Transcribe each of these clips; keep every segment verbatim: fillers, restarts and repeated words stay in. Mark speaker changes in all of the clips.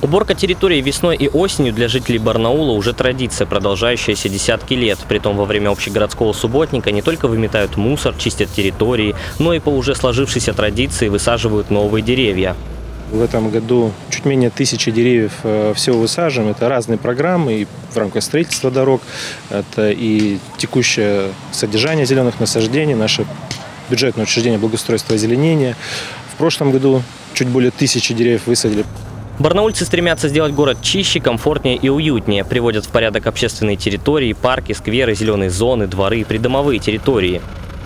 Speaker 1: Уборка территории весной и осенью для жителей Барнаула уже традиция, продолжающаяся десятки лет. Притом во время общегородского субботника не только выметают мусор, чистят территории, но и по уже сложившейся традиции высаживают новые деревья.
Speaker 2: В этом году чуть менее тысячи деревьев всего высаживаем. Это разные программы и в рамках строительства дорог, это и текущее содержание зеленых насаждений, наше бюджетное учреждение благоустройства и озеленения. В прошлом году чуть более тысячи деревьев высадили.
Speaker 1: Барнаульцы стремятся сделать город чище, комфортнее и уютнее. Приводят в порядок общественные территории, парки, скверы, зеленые зоны, дворы и придомовые территории.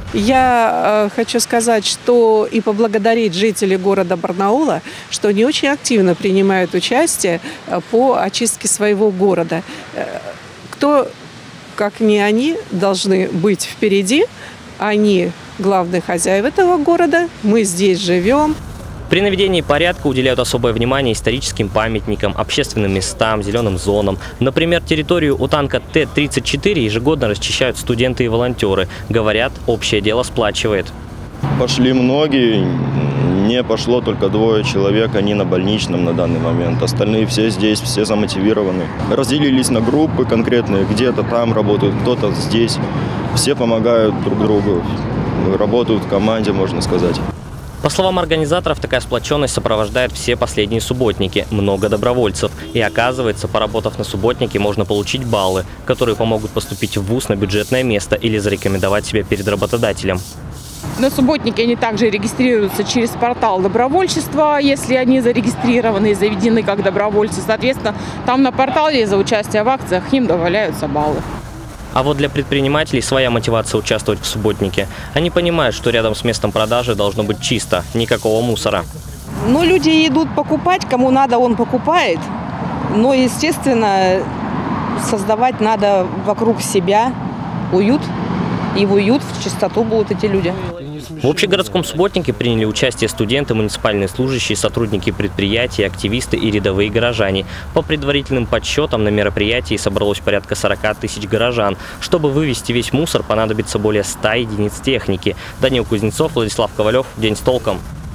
Speaker 3: Я хочу сказать, что и поблагодарить жителей города Барнаула, что они очень активно принимают участие по очистке своего города. Кто, как не они, должны быть впереди. Они главные хозяева этого города, мы здесь живем.
Speaker 1: При наведении порядка уделяют особое внимание историческим памятникам, общественным местам, зеленым зонам. Например, территорию у танка Т тридцать четыре ежегодно расчищают студенты и волонтеры. Говорят, общее дело сплачивает.
Speaker 4: Пошли многие, не пошло только двое человек, они на больничном на данный момент. Остальные все здесь, все замотивированы. Разделились на группы конкретные, где-то там работают, кто-то здесь. Все помогают друг другу, работают в команде, можно сказать.
Speaker 1: По словам организаторов, такая сплоченность сопровождает все последние субботники. Много добровольцев. И оказывается, поработав на субботнике, можно получить баллы, которые помогут поступить в вуз на бюджетное место или зарекомендовать себя перед работодателем.
Speaker 5: На субботнике они также регистрируются через портал добровольчества, если они зарегистрированы и заведены как добровольцы. Соответственно, там на портале за участие в акциях им добавляются баллы.
Speaker 1: А вот для предпринимателей своя мотивация участвовать в субботнике. Они понимают, что рядом с местом продажи должно быть чисто, никакого мусора.
Speaker 6: Ну, люди идут покупать, кому надо, он покупает. Но, естественно, создавать надо вокруг себя уют. И в уют, в чистоту будут эти люди.
Speaker 1: В общегородском субботнике приняли участие студенты, муниципальные служащие, сотрудники предприятий, активисты и рядовые горожане. По предварительным подсчетам на мероприятии собралось порядка сорока тысяч горожан. Чтобы вывести весь мусор, понадобится более ста единиц техники. Данил Кузнецов, Владислав Ковалев. День с толком.